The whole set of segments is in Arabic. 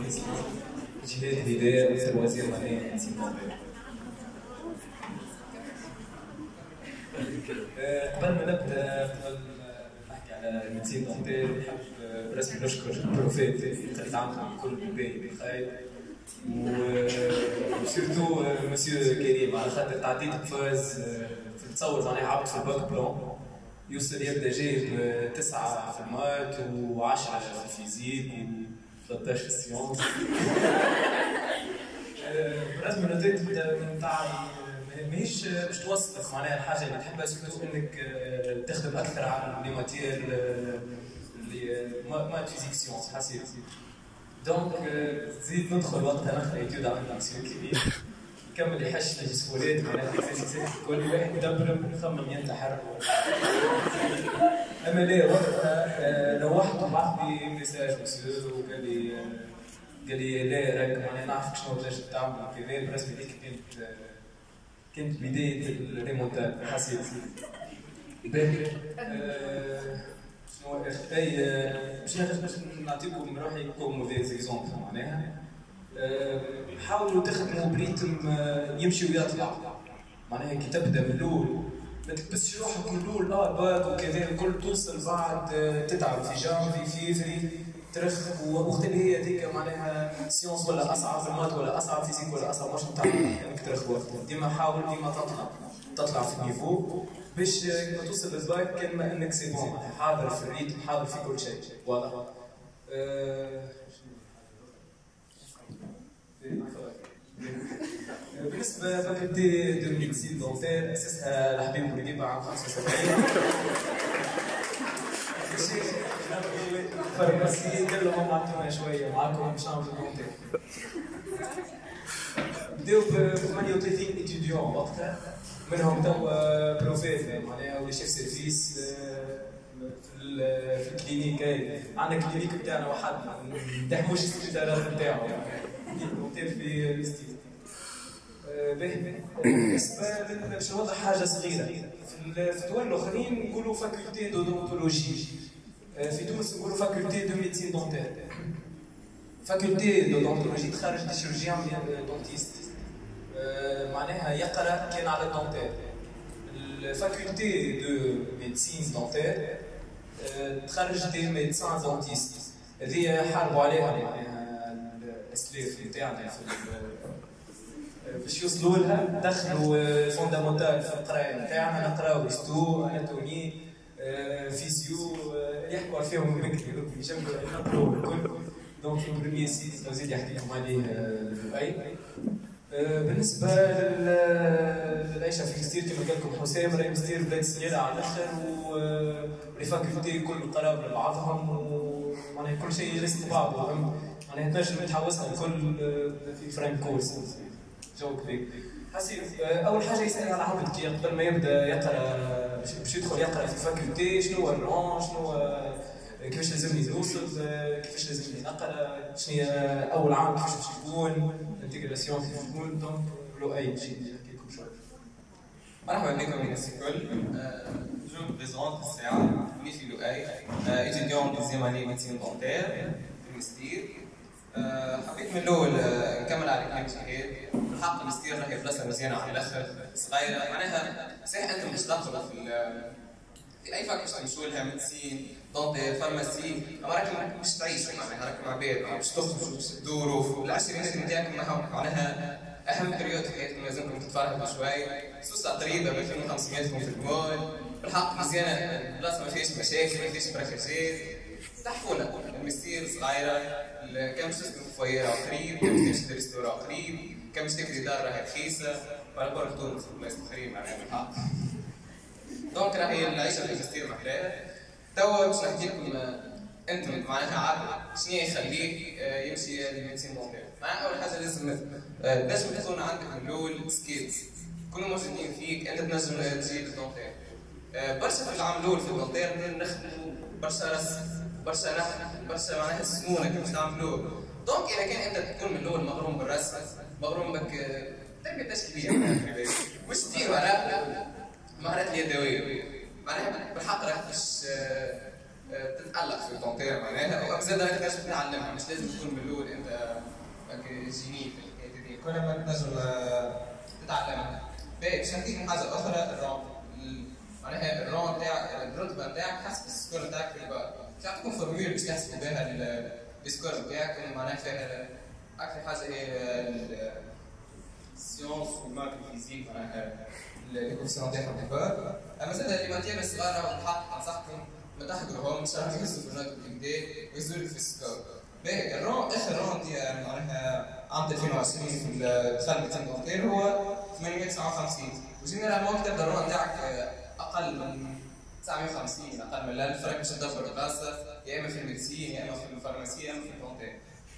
جهاد الهداية في الوزير معناها قبل ما نبدا قبل نحكي على الميديسين دونتير نحب برسمي نشكر البروفيت اللي تعامل كل باهي بالخير وسيرتو مسيو كريم على خاطر تعديت بفاز في التصور معناها عبد في الباك بلون يوصل يبدا جايب 9 في المات و10 في الفيزيك و13 في السيونس. برسمي نوتات نتاعي ماهيش باش توصلك معناها الحاجه اللي تحبها سيرتو انك تخدم اكثر على لي ماتير اللي ما فيزيك سيونس حسيت دونك تزيد ندخل وقتها ناخذ ايتيود على الماكسيموم كبير نكمل يحش الجسولات معناها الاكسرسيسات كل واحد يدبر يخمم ينتحر اما لا وقتها لوحت وبعث لي ميساج مسيو قال لي لا راك معناها نعرفك شنو وجاش تعمل كذا بالنسبه ليك كانت بدايه الريمونتاد حسيت باهي شنو اي باش نعطيكم روحي كوم موفيز اكزومبل معناها حاولوا تخدموا بريتم يمشي ويطلع معناها كي تبدا من الاول ما تكبسش روحك من الاول باك وكذا الكل توصل بعد تتعب في جانفي فيفري ترخ وقت اللي هي هذيك معناها سيونس ولا اصعب في المات ولا اصعب فيزيك ولا اصعب مش نتاع انك ترخ وقتها ديما حاول ديما تطلع في النيفو باش لما توصل للباك كان ما انك سي بون حاضر في الريتم حاضر في كل شيء واضح. بالنسبه فاكولتي دو ميديسين دونتير اسسها الحبيب بورقيبه عام 75 فارماسي قال لهم اعطونا شويه معاكم باش نعملوا دونتير بداو ب 38 اتيديون وقتها منهم توا بروفيت معناها ولا شيف سيرفيس في الكلينيك عندنا كلينيك بتاعنا وحدنا ما نحموش السيجارات بتاعه دونتير في الاستيل. باهي بالنسبه باش نوضح حاجه صغيره في الدول الاخرين نقولوا فاكولتي دودونتولوجي في تونس نقولوا فاكولتي دو ميديسين دونتير فاكولتي دودونتولوجي تخرج دي شيرجيان دونتيست معناها يقرا كان على الدونتير الفاكولتي دو ميديسين دونتير تخرج دي ميدسان دونتيست هذه حاربوا عليها معناها الاسلاف نتاعنا باش يوصلوا لها دخلوا فوندامونتال في القرايه نتاعنا نقراو هيستو اناتومي فيزيو يحكوا فيهم من بكري يجمعوا ينقلوا الكل دونك في البريمير سيت نزيد يحكي لكم عليه لؤي. بالنسبه للعيشه في مستير كما قال لكم حسام راهي مستير بلاد صغيره على الاخر ولي فاكولتي كل قراب لبعضهم ومعناها كل شيء يجلس بعضه معناها تنجم تحوسها الكل في فرانك كورس جو كبير. حسيت اول حاجه يسال على عبد كي قبل ما يبدا يقرا باش يدخل يقرا في فاكولتي شنو هو الرون شنو كيفاش لازمني نوصل كيفاش لازمني نقرا شنو هي اول عام كيفاش باش يكون الانتيغراسيون كيفاش تكون دونك لو اي شيء نحكي لكم شويه. مرحبا بكم الناس الكل. جو بريزونت الساعه ميشي لؤي ايتيديون دوزيام اني ميديسين دونتير في المستير. حبيت من الاول نكمل على كلام جهاد الحق المستير راهي بلاصه مزيانه على الاخر صغيره معناها صحيح انتم باش تدخلوا في اي فاك باش تمشوا لها ميديسين دونتير فارماسي اما راكم باش تعيشوا معناها راكم عباد باش تخرجوا باش تدوروا العشرينات نتاعكم معناها اهم بريود في حياتكم لازمكم تتفرهدوا شوي سوسه قريبه ب 2500 في المول بالحق مزيانه بلاصه ما فيهاش مشاكل ما فيهاش بركاشات تحفونا المستير صغيره كان باش تسكن في فويره قريب كان باش تشري ريستوران قريب كان باش تكري دار راهي رخيصه بارابور تونس وبلايص اخرين معناها بالحق دونك راهي العيشه في المستير محلاها. توا باش نحكي لكم انتم معناها عبد شنو يخليه يمشي للميديسين دونتير. معناها اول حاجه لازم تكون عندك من الاول سكيلز يكونوا موجودين فيك انت تنجم تجي للدونتير. برشا في العام الاول في الدونتير نخدموا برشا رسم برشا نحن برشا معناها سمونه كيفاش تعملوه دونك اذا كان انت تكون من الاول مغروم بالرسم مغروم بك تربيه تشكيليه واش تدير وراء المهارات اليدويه معناها بالحق راك باش تتالق في الدونتير معناها وزاد راك تنجم تتعلمها مش لازم تكون من الاول انت جيني في الحكايه دي كل ما تنجم تتعلمها. باش نحكيك حاجه اخرى الرون معناها الرون تاع الرتبه نتاعك حسب السكور نتاعك في البار. تعطيكم فورمول باش تحسبوا بها السكور نتاعك معناها فيها اكثر حاجه هي السيونس والماك والفيزيك معناها لي كوفيسيون تاعهم في البار. اما زاد لي ماتير الصغار بالحق انصحكم ما تحضروهمش راح يهزوا في النوت كدا ويهزوا لك في السكور. باهي الرون اخر رون معناها عام 2020 في دخل ميتين دكتور هو 859 وجينيرالمون تبدا الرون تاعك اقل من 950 اقل من 1000 راك باش تدبر القاصه يا اما في الميديسين يا اما في الفارماسي يا اما في الدونتير.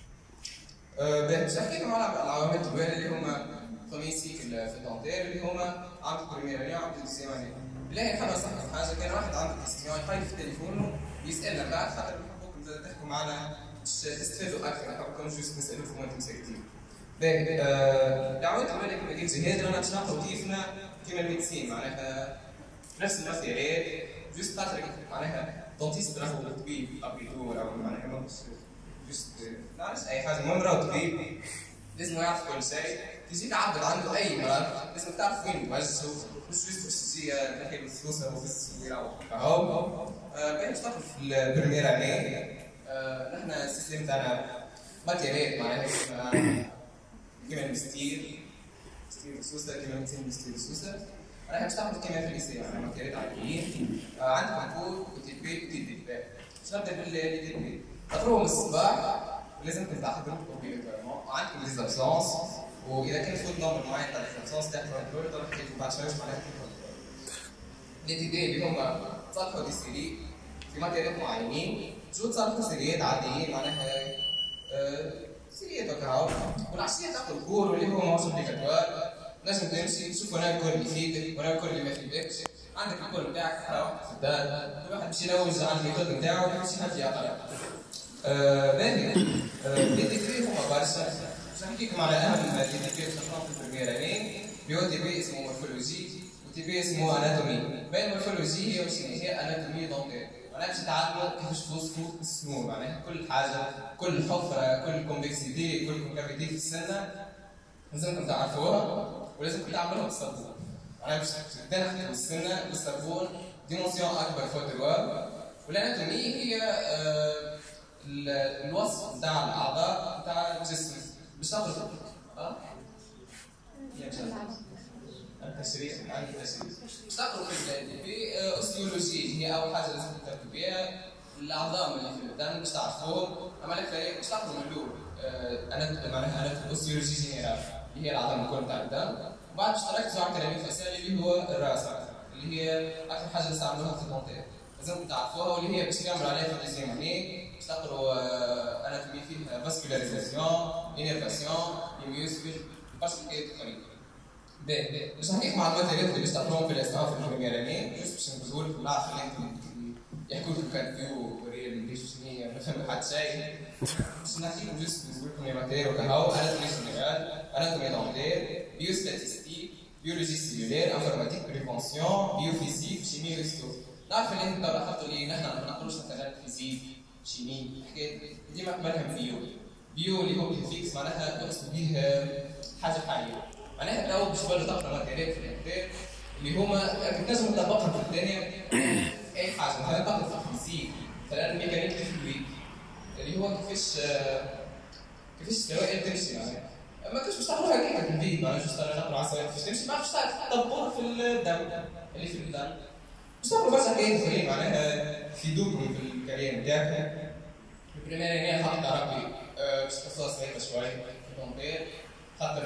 باهي باش نحكي لكم على العوامل الدوال اللي هما بروميي سيكل في الدونتير اللي هما عام البريمير اني وعام الدوزيام اني. بالله نحب نصحكم حاجه كان واحد عنده كيستيون يقيل في تليفونه يسالنا بعد خاطر نحبوكم تحكوا معنا باش تستفادوا اكثر نحبكم جوست نسالوكم وانتم ساكتين. باهي دعوت بالك كما قلت جهاد رانا باش نعطيو كيفنا كيما الميديسين معناها نفس المسيرات جوست خاطر معناها دونتيست راهو طبيب ابيدور او معناها ماهوش جوست نعرفش اي حاجه المهم راهو طبيب لازم يعرف كل شيء. تجي تعبر عنده اي مرض لازم تعرف وين توجهه مش جوست باش تجي تحكي له فلوس او بس يروح هاو. باهي باش تدخل في البريمير اني نحن السيستم تاعنا ماتيريال معناها كيما المستير سوسه كيما المستير سوسه راح نستعمل كيما في الليسي معناها ماتيريال عاديين عندكم كود وتي بي وتي دي بي. باش نبدا بالتي بي تقروه من الصباح ولازمكم تحضروا اوبليغاتوارمون عندكم لي زابسونس واذا كان فوت نمبر معين تاع لي زابسونس تحضروا الكل راح نحكي لكم بعد شويه معناها لي تي بي اللي هما تصلحوا دي سيري في ماتيريال معينين جو تصلحوا سيريات عاديين معناها سيريات هكا والعشيه تاخذ الكور واللي هو ماهوش اوبليغاتوار لازم تمشي تشوف وين الكور اللي يفيدك وين الكور اللي ما يفيدكش. عندك الكور نتاعك تقرا في الدار كل واحد يمشي يلوج على الميثود نتاعو ويمشي يحل يقرا. باهي لي ديكري هما برشا باش نحكيكم على اهم لي ديكري اللي خدناهم في البريمير اني. بيو تي بي اسمه مورفولوجي وتي بي اسمه اناتومي. باهي المورفولوجي هي شنو هي اناتومي دونتير معناها باش تتعلموا كيفاش توصفوا السنون معناها كل حاجه كل حفره كل كومبلكسيتي كل كونكافيتي في السنه لازمكم تعرفوها ولازمكم تعملوها بالصابون معناها باش تدخلوا السنه بالصابون ديمونسيون اكبر فوتوار. والاناتومي هي الوصف نتاع الاعضاء نتاع الجسم باش تاخذ التشريح عن التشريح باش تاخذ في اوستيولوجي هي اول حاجه لازم تركبوا بها الاعضاء اللي في البدن باش تعرفوهم. اما لك باش تاخذوا من الاول معناها الاوستيولوجي جينيرال اللي هي الاعضاء الكل نتاع البدن وبعد باش تركزوا على الكلام الفصيل اللي هو الراس اللي هي اكثر حاجه نستعملوها في الدونتير لازم تعرفوها واللي هي باش تكملوا عليها في الديزيام اني باش تقروا اناتومي فيه فاسكولاريزاسيون انيرفاسيون ليميوسكل برشا حكايات اخرين. باهي باش نحكيكم على الماتيريال اللي باش تقراوهم في الاستاف في البريمير اني جوست باش نقول لكم نعرف اللي يحكوا لكم كان فيو وريال ليش شنو ما فهموا حتى شيء باش نحكيكم جوست نقول لكم لي ماتيريال وكهو اناتومي جينيرال اناتومي دونتير بيو ستاتيستيك بيولوجي سيلولير انفورماتيك بريفونسيون بيوفيزيك شيمي ريستو. نعرف اللي انتم لاحظتوا اللي نحن ما نقولوش مثلا فيزيك شيمي حكايه ديما مالها بيو اللي هو فيكس معناها يقصد به حاجه حيه معناها لو باش تبدلوا تقرا ماتيريال في الانتير اللي هما تنجموا تطبقها في الدنيا اي حاجه مثلا تقرا في الفيزيك مثلا ميكانيك الفلويد اللي هو كيفاش السوائل تمشي معناها ما كنتش باش تقراوها هكاك في البيت معناها باش نقراو على السوائل كيفاش تمشي ما باش تطبقوها في الدم اللي في الدم باش تقراو برشا حكايات اخرين معناها يفيدوكم في الكارير نتاعكم. البريمير اني خاطر ربي باش تخصصها صعيبه شوي في الدونتير خاطر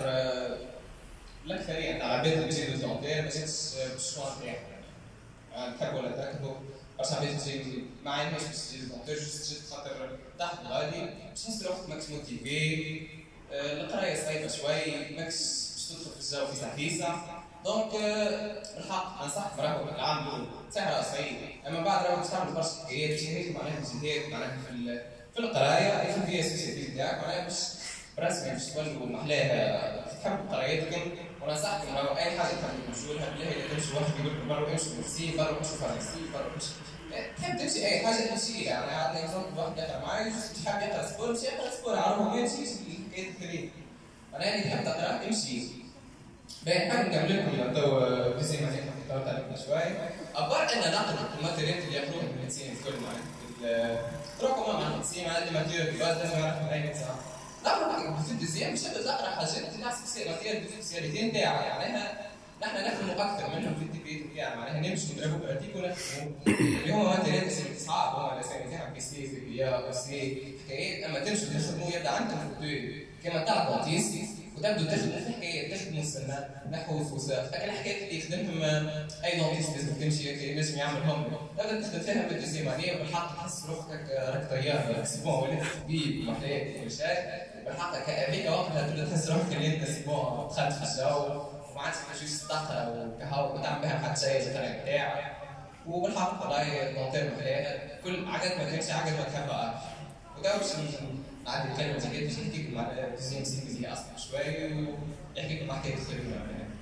الاكثريه تاع العباد اللي تجي للدونتير ما جاتش بالشوان تاعها تحبوا ولا تركبوا برشا عباد تجي ما عندهاش باش تجي للدونتير جوست جات خاطر تحت غادي باش تحس روحك ماكش موتيفي القرايه صعيبه شوي ماكش باش تدخل في الجو فيسا دونك الحق انصحكم راهو العام الاول سهله صعيب اما بعد راهو باش تعمل برشا حكايات جهات معناها جهات معناها في القرايه في الفي اس سي تاعك معناها باش برسمي باش تولوا محلاها تحبوا قرايتكم. وننصحكم راهو اي حاجه تحبوا تمشوا لها بالله اذا تمشوا واحد يقول لكم برا امشوا ميديسين برا امشوا فارماسي برا امشوا تحب تمشي اي حاجه تمشي يعني عندنا اكزومبل واحد داخل معايا تحب يقرا سبور مش يقرا سبور عرفوا ما يمشيش حكايه الخليج. معناها اللي تحب تقرا امشي. باهي نحب نكمل لكم تو دوزيام اني حطيت عليكم شوي. ابار ان ناخذ الماتيريال اللي ياخذوها الميديسين الكل معناها. تروحوا مع الميديسين معناها الماتيريال اللي لازم يعرفوا اي ميديسين. نعرفوا في الدوزيام مش تقرا حاجات تاع سبيسياليتي نتاعها معناها نحن نخدموا اكثر منهم في التكريت نتاعنا معناها نمشوا نضربوا براتيك ونخدموا اللي هما ماتيريال اسمهم اصحاب هما الاسامي تاعهم بي سي في بي او سي حكايات اما تمشوا تخدموا يبدا عندكم في الدوي كما تاع بونتيس وتبدوا تخدموا في حكايات تخدموا السنه نحو الفوساق لكن الحكايات اللي يخدمهم اي دونتيست لازم تمشي لازم يعملهم تبدا تخدم فيها بالدوزيمانيه وبالحق تحس روحك راك طيار سي بون وليت طبيب وحياتي وكل شيء بالحق هذيك وقتها تبدا تحس روحك اللي انت سي بون دخلت في الجو وما عادش تجوز تقرا وكهو وتعمل بها حتى شيء القرايه بتاعك وبالحق قرايه دونتير محلاها كل عقد ما تمشي عقد ما تحبها وده باش نعدي الكلمه زي كده باش نحكي لكم على دوزيام سيكل اللي اصلا شوي ونحكي لكم حكايه الخريطه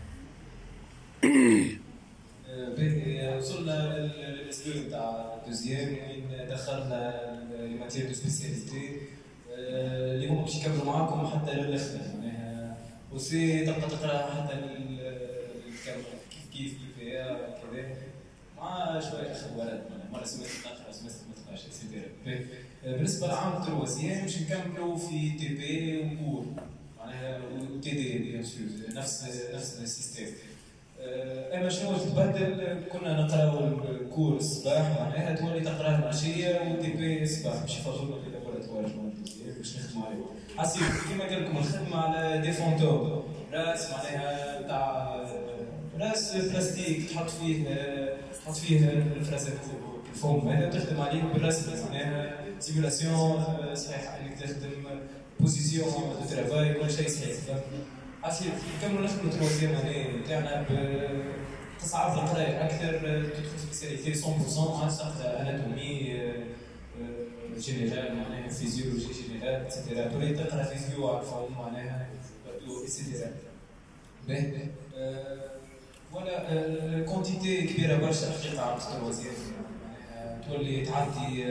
وصلنا للاسلوب تاع الدوزيام وين دخلنا لي ماتير دو سبيسياليتي اللي هما باش يكملوا معاكم حتى للاخر معناها وسي تبقى تقرا حتى كيف فيها كذا مع شويه اخبارات مره سمستر تقرا سمستر ما تقراش اكسيتيرا. بالنسبه لعام تروازيام باش نكملوا في تي بي وكور معناها وتي دي بيان سور نفس السيستم. اما شنو تبدل كنا نقراو الكور الصباح معناها تولي تقراه العشيه والتي بي الصباح باش يفضلوا في لابوراتوار باش نخدموا عليه. حسيت كيما قال لكم الخدمه على دي فونتوم راس معناها تاع راس بلاستيك تحط فيه الفرازات الفوم هذا تخدم عليه بالرسم معناها سيمولاسيون صحيحه انك تخدم بوزيسيون دو ترافاي كل شيء صحيح. حسيت نكملوا نخدموا تروازيام اني تاعنا تصعب القرايه اكثر تدخل سبيسياليتي 100% مع تقرا اناتومي جينيرال معناها فيزيولوجي جينيرال اكسيتيرا تولي تقرا فيزيو على الفوم معناها اكسيتيرا. باهي ولا كونتيتي كبيره برشا حقيقه على التروازيام تولي تعدي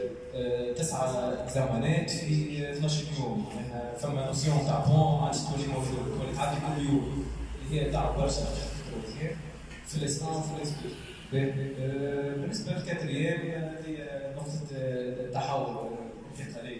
9 اكزامانات في 12 يوم فما نوسيون تاع بون ما عادش تولي موجود تولي تعدي كل يوم اللي هي تاع برشا التروازيام في الاسلام في الاسبوع. بالنسبه للكاتريام هذه نقطه تحول انتقاليه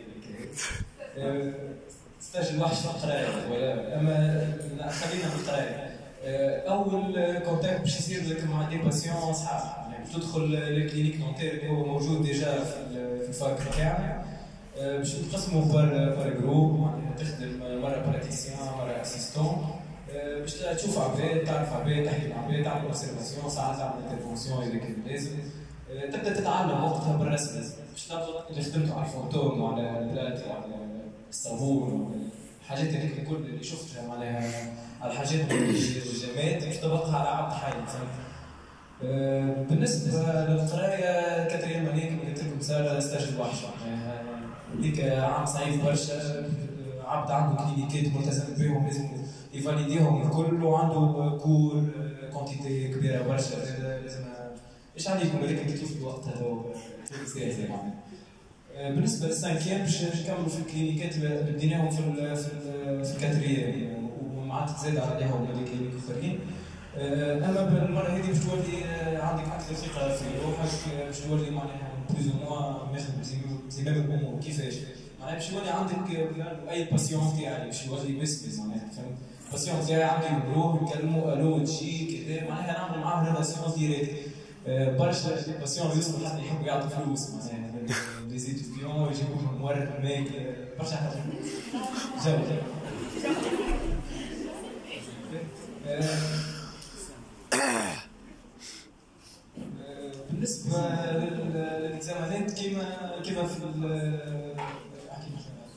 ستاج الوحش في القرايه ولا اما خلينا في القرايه. اول كونتاكت باش يصير لك مع دي باسيون صحاب يعني تدخل للكلينيك نونتير اللي هو موجود ديجا في الفاك تاعنا باش تقسموا بار جروب معناها تخدم مره براتيسيان مره اسيستون باش تشوف عباد تعرف عباد تحكي مع عباد تعمل اوبسيرفاسيون ساعات تعمل انترفونسيون اذا كان لازم تبدا تتعلم وقتها بالرسم باش تاخذ اللي خدمته على الفوتون وعلى البلاد وعلى الصابون الحاجات هذيك الكل اللي شفتها معناها على الحاجات الجماد باش تطبقها على عبد حي فهمت. بالنسبه للقرايه كاتريام اني كما قلت لكم صار ستاج الوحش معناها هذيك عام صعيب برشا عبد عنده كلينيكات ملتزم بهم لازم يفاليديهم الكل وعنده كور كونتيتي كبيره برشا لازم ايش عليكم هذيك قلت في الوقت هذا سياسي معناها. بالنسبه للسانكيام باش نكملوا في الكلينيكات اللي بديناهم في الكاتريام ومعاد تزاد عليهم هذيك كلينيك اخرين. اما بالمره هذه باش تولي عندك اكثر ثقه في روحك باش تولي معناها بلوز او موان ماخذ زمام الامور كيفاش معناها باش يولي عندك اي باسيون تاعي باش يولي بسبس معناها فهمت. الباسيون تاعي عندي نروح نكلموا الو تجي كذا معناها نعمل معاه ريلاسيون ديريكت. برشا الباسيون يوصلوا حتى يحبوا يعطوا فلوس معناها لي زيتيديون يجيبوا لهم مورد ماكله برشا حاجات جو بالنسبه للزمانات كيما في احكي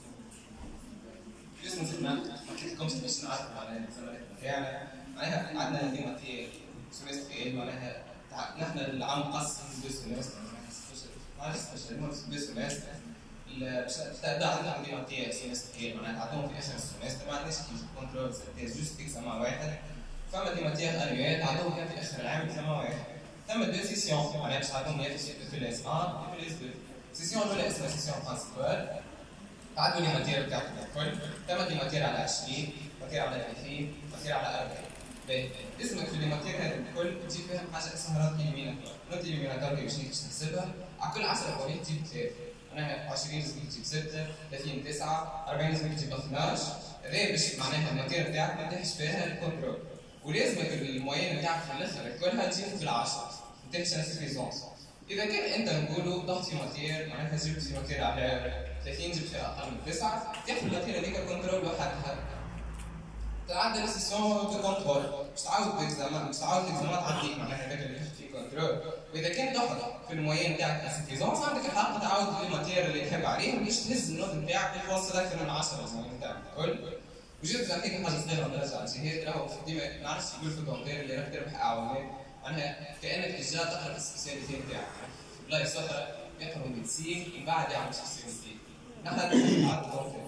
جزء من زمان ما كنتكمش باش نعرفوا على الزمانات تاعنا معناها عندنا ديماتير سويستريال معناها نحن العام مقسم دو سيمستر ما عرفتش دو سيمستر باش تبدا عندنا ديماتير سيمستريال معناها تعطوهم في اخر السيمستر ما عندناش كيف كونترول تيست جوست اكزامان واحد فما ديماتير انويال تعطوهم في اخر العام اكزامان واحد. ثم دو سيسيون معناها باش تعطوهم في الاس 1 وفي الاس 2. سيسيون الاولى اسمها سيسيون برانسيبال تعدوا لي ماتيريال بتاعكم الكل، تمت لي ماتيريال على 20، ماتيريال على 30، ماتيريال على 40. باهي، لازمك في الماتيريال هذا الكل تجيب فيهم حاجه اسمها رد إليميناتور، رد إليميناتور باش نحسبها على كل 10 حوالي تجيب 3. معناها 20 لازم تجيب 6، 30 9، 40 لازم تجيب 12. هذا باش معناها الماتيريال بتاعك ما تحش فيها الكنترول. ولازمك الموين بتاعك في الاخر كلها تجيب في العشرة، ما تحش انسفيزونس. اذا كان انت نقولوا ضغط في ماتير معناتها جبت في ماتير على 30 جبت فيها اقل من 9، تاخذ الماتير هذيك كنترول وحدها. تعدل السيسيون دو كنترول، باش تعاود الاكزامان، باش تعاود الاكزامان تعديك معناها هذاك اللي تاخذ فيه كنترول. واذا كان ضغط في الموين تاعك انسفيزونس عندك الحق تعاود الماتير اللي تحب عليه باش تهز النوت نتاعك توصل اكثر من 10 زمان نتاعك الكل. وجيت نعطيك حاجه صغيره نرجع للجهات راهو ديما ما نعرفش يقول في الدكتور اللي راك تربح اعوانات معناها كانك تجا تقرا في السبيسياليتي نتاعك. بلايص اخرى يقرا ميديسين ومن بعد يعمل سبيسياليتي. نحن نعرف الدكتور.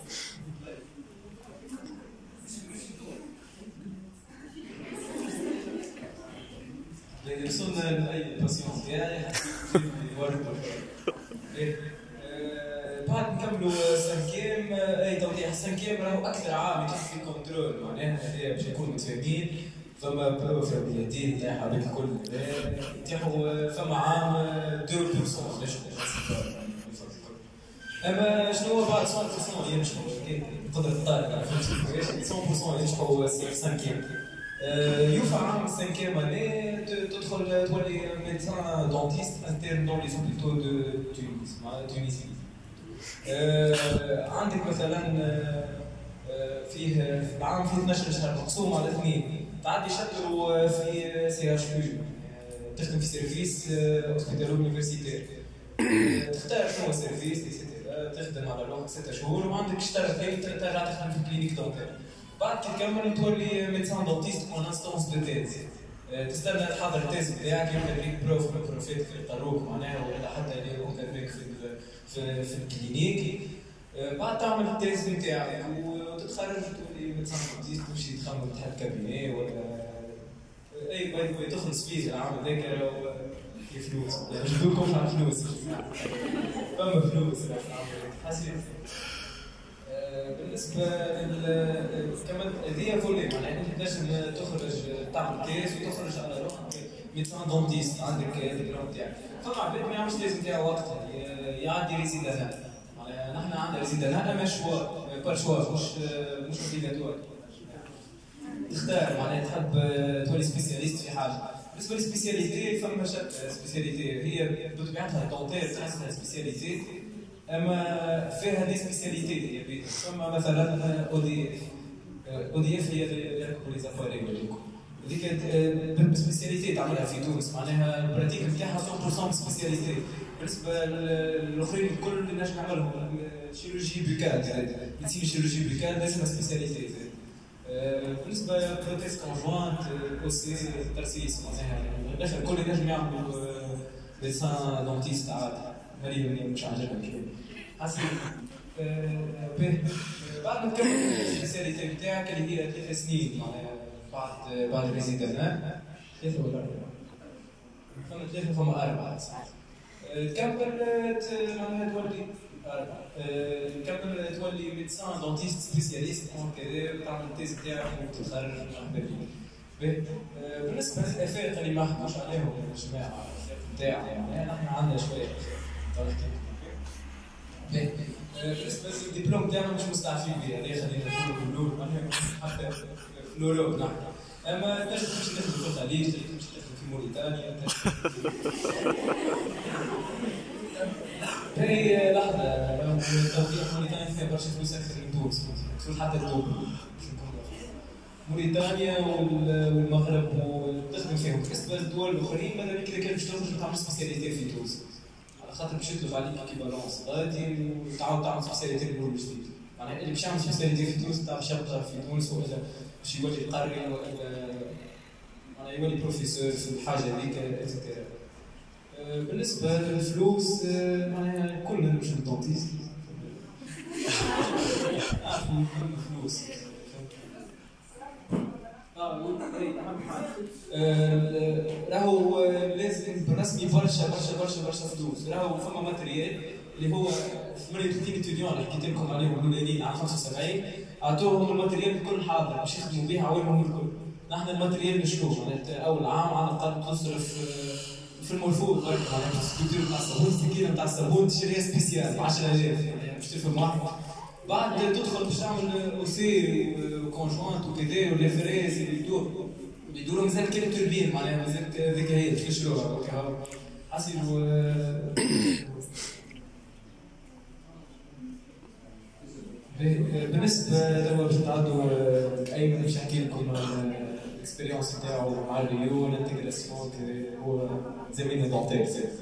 إذا وصلنا لأي باسيون ديالي بعد نكملوا سانكيم. اي توضيح سانكيم راهو اكثر عام يكون في كنترول معناها هذايا باش نكونوا متفاهمين. فما بروبابيليتي نتاعها بالكل نتاعو فما عام 2% اما شنو هو بعد 100% ينجحوا قدرة الطالب 100% ينجحوا سانكيم. يوفى عام 5e année تدخل تولي médecin dentiste interne dans les hôpitaux de Tunisie. عندك مثلا فيه العام فيه 12 شهر مقسوم على 2 تعدي شهر في سي اتش بي تخدم في سيرفيس اوسبيتالو يونيفرسيتير تختار شنو السيرفيس تخدم على الوقت 6 شهور وعندك شهر ثاني ترجع تخدم في كلينيك دونتير. بعد كي تكمل تولي ميدسان دونتيست اون انستونس دو تيز تستنى تحضر التيز بتاعك يكون بروفيت في القروق معناها ولا حتى اللي يكون في الكلينيك. بعد تعمل التيز نتاعك وتتخرج تولي ميدسان دونتيست تمشي تخمم تحت كابيني ولا اي باي تخلص فيه العام هذاك فلوس ما نجبدوكمش على فلوس فما فلوس حسيت. بالنسبه كمان هذه فولي معناها انت تنجم تخرج تعمل تيز وتخرج على روحك ميدسان دونتيست عندك الدبلوم تاعك. فما عباد ما يعملش تيز نتاعو وقتها يعدي ريزيدانات معناها نحن عندنا ريزيدانات اما شوا بار شوا مش اوبليغاتوار تختار معناها تحب تولي سبيسياليست في حاجه. بالنسبه للسبيسياليتي فما شتى سبيسياليتي هي بطبيعتها دونتير تحسها سبيسياليتي اما فيها دي سبيسياليتي فما مثلا او دي اف هي اللي يركبوا لي زافاري هذوك هذيك سبيسياليتي تعملها في تونس معناها البراتيك نتاعها 100% سبيسياليتي. بالنسبه للاخرين الكل اللي نجم نعملهم شيروجي بوكال ميديسين شيروجي بوكال لازمها سبيسياليتي. بالنسبه لبروتيز كونجوانت اوسي ترسيس معناها الاخر الكل ينجم يعملوا ميدسان دونتيست عادي مريض مش عاجبني حسيت. بعد ما تكمل السبيسياليتي بتاعك اللي هي 3 سنين معناها بعد الريزيدانات 3 ولا 4 فما 3 فما 4 ساعات تكمل معناها تولي 4 تكمل تولي ميدسان دونتيست سبيسياليست كذا تعمل التيز تاعك وتتخرج بالنسبه للافاق اللي ما حكوش عليهم الجماعه نتاعنا يعني نحن عندنا شويه بالنسبه للدبلوم تاعنا مش مستعفين به هذا خلينا نقولوا باللول حتى لولو نحن اما تنجم تمشي تخدم في الخليج تمشي تخدم في موريتانيا هي لحظه توقيع موريتانيا فيها برشا فلوس اكثر من تونس فلوس حتى الدوبل موريتانيا والمغرب وتخدم فيهم. بالنسبه للدول الاخرين ماذا بك اذا كان باش تخرج تعمل سبيسياليتي في تونس على خاطر باش يطلب عليك ايكيفالونس غادي وتعاود تعمل سبيسياليتي من اول جديد معناها اللي باش يعمل سبيسياليتي في تونس تاع باش يبقى في تونس ولا باش يولي قاري ولا معناها يولي بروفيسور في الحاجه هذيك اتسيتيرا. بالنسبه للفلوس معناها كلنا نمشي للدونتيست فلوس راهو لازم بالرسمي برشا فلوس راهو فما ماتريال اللي هو من الاثنين اتوديون اللي حكيت لكم عليهم الاولانيين على 75 اعطوهم الماتريال الكل حاضر باش يخدموا بها عوالهم الكل. نحن الماتريال نشروه معناتها اول عام على الاقل تصرف في المرفوض برك معناتها السكوتور تاع الصابون، السكينه تاع الصابون تشريها سبيسيال ب 10000 يعني باش تفهم واحد. بعد تدخل باش تعمل اوسي وكونجوانت وكذا ولي فريز يدوروا مازال كاين توربين معناها مازال هذيك هي تفشلوها حسيتوا. بالنسبه لو باش تعدوا ايمن باش نحكي لكم الاكسبيريونس نتاعو مع الريو الانتيغراسيون هو زميلنا دونتير.